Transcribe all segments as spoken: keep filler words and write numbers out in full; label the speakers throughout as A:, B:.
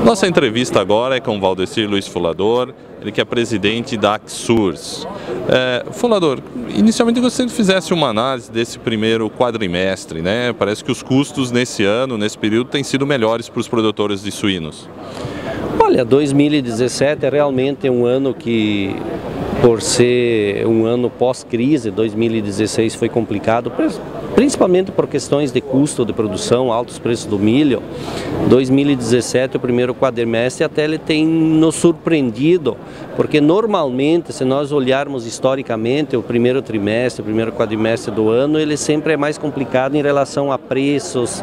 A: Nossa entrevista agora é com o Valdecir Luiz Fulador, ele que é presidente da Axurs. É, Fulador, inicialmente eu gostaria que fizesse uma análise desse primeiro quadrimestre, né? Parece que os custos nesse ano, nesse período, têm sido melhores para os produtores de suínos.
B: Olha, dois mil e dezessete é realmente um ano que, por ser um ano pós-crise, dois mil e dezesseis foi complicado, principalmente por questões de custo de produção, altos preços do milho. dois mil e dezessete, o primeiro quadrimestre, até ele tem nos surpreendido, porque normalmente, se nós olharmos historicamente, o primeiro trimestre, o primeiro quadrimestre do ano, ele sempre é mais complicado em relação a preços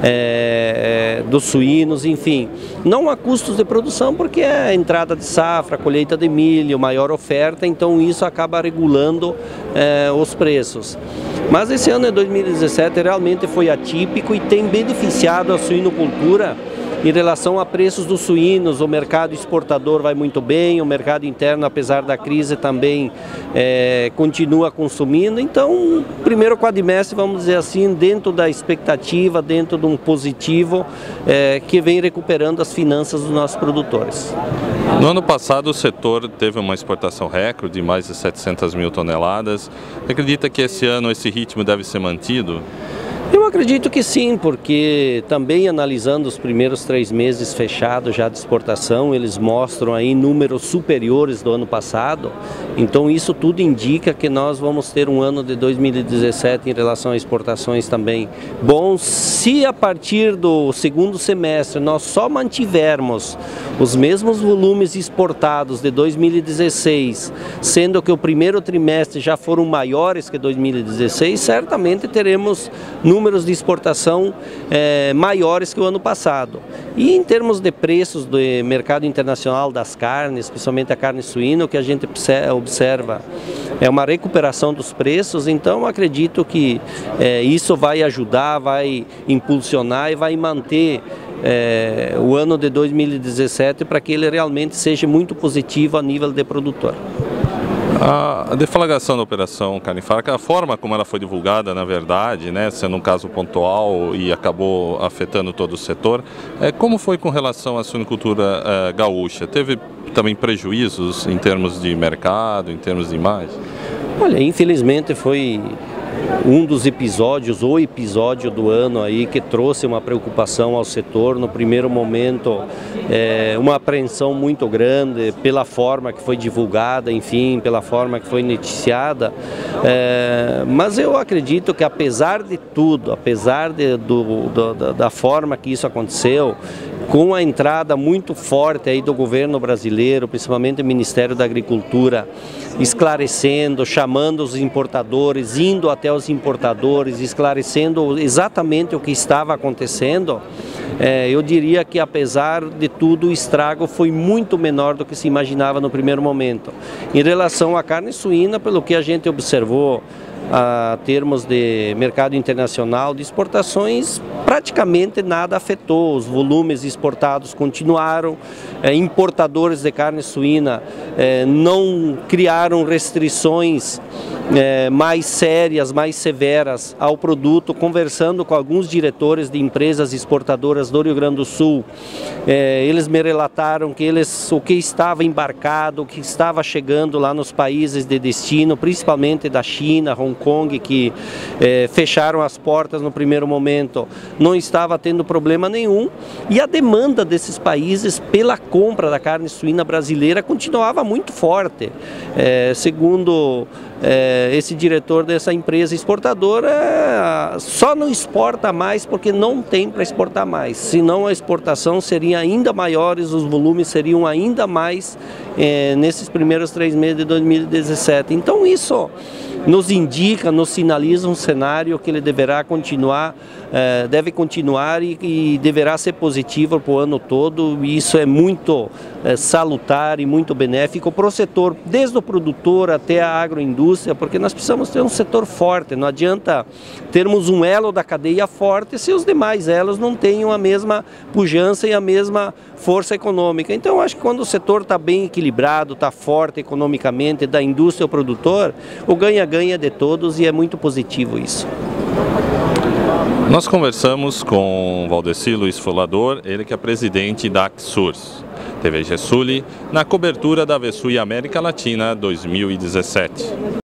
B: é, dos suínos, enfim. Não a custos de produção, porque é a entrada de safra, a colheita de milho, maior oferta, então isso acaba regulando é, os preços. Mas esse ano de dois mil e dezessete realmente foi atípico e tem beneficiado a suinocultura em relação a preços dos suínos. O mercado exportador vai muito bem, o mercado interno, apesar da crise, também é, continua consumindo. Então, primeiro quadrimestre, vamos dizer assim, dentro da expectativa, dentro de um positivo, é, que vem recuperando as finanças dos nossos produtores.
A: No ano passado, o setor teve uma exportação recorde de mais de setecentas mil toneladas. Acredita que esse ano esse ritmo deve ser mantido?
B: Eu acredito que sim, porque também analisando os primeiros três meses fechados já de exportação, eles mostram aí números superiores do ano passado. Então isso tudo indica que nós vamos ter um ano de dois mil e dezessete em relação a exportações também bom. Se a partir do segundo semestre nós só mantivermos os mesmos volumes exportados de dois mil e dezesseis, sendo que o primeiro trimestre já foram maiores que dois mil e dezesseis, certamente teremos números de exportação é, maiores que o ano passado. E em termos de preços do mercado internacional das carnes, especialmente a carne suína, o que a gente observa é uma recuperação dos preços, então acredito que é, isso vai ajudar, vai impulsionar e vai manter é, o ano de dois mil e dezessete para que ele realmente seja muito positivo a nível de produtor.
A: A deflagração da operação carne farca, a forma como ela foi divulgada, na verdade, né, sendo um caso pontual e acabou afetando todo o setor, é, como foi com relação à suinocultura é, gaúcha? Teve também prejuízos em termos de mercado, em termos de imagem?
B: Olha, infelizmente foi um dos episódios, o episódio do ano aí que trouxe uma preocupação ao setor. No primeiro momento, é, uma apreensão muito grande pela forma que foi divulgada, enfim, pela forma que foi noticiada. É, mas eu acredito que apesar de tudo, apesar de, do, do, da forma que isso aconteceu, com a entrada muito forte aí do governo brasileiro, principalmente o Ministério da Agricultura, esclarecendo, chamando os importadores, indo até os importadores, esclarecendo exatamente o que estava acontecendo, é, eu diria que apesar de tudo o estrago foi muito menor do que se imaginava no primeiro momento. Em relação à carne suína, pelo que a gente observou, a termos de mercado internacional de exportações, praticamente nada afetou. Os volumes exportados continuaram, é, importadores de carne suína é, não criaram restrições é, mais sérias, mais severas ao produto. Conversando com alguns diretores de empresas exportadoras do Rio Grande do Sul, é, eles me relataram que eles, o que estava embarcado, o que estava chegando lá nos países de destino, principalmente da China, Hong Kong, que eh, fecharam as portas no primeiro momento, não estava tendo problema nenhum, e a demanda desses países pela compra da carne suína brasileira continuava muito forte. Eh, segundo eh, esse diretor dessa empresa exportadora, só não exporta mais porque não tem para exportar mais, senão a exportação seria ainda maiores, os volumes seriam ainda mais eh, nesses primeiros três meses de dois mil e dezessete. Então isso nos indica, nos sinaliza um cenário que ele deverá continuar, eh, deve continuar e, e deverá ser positivo para o ano todo. E isso é muito eh, salutar e muito benéfico para o setor, desde o produtor até a agroindústria, porque nós precisamos ter um setor forte. Não adianta termos um elo da cadeia forte se os demais elos não tenham a mesma pujança e a mesma força econômica. Então, acho que quando o setor está bem equilibrado, está forte economicamente, da indústria ao produtor, o ganha-ganha de todos, e é muito positivo isso.
A: Nós conversamos com Valdeci Luiz Folador, ele que é presidente da Axurs, T V Gesuli, na cobertura da Vesui América Latina dois mil e dezessete.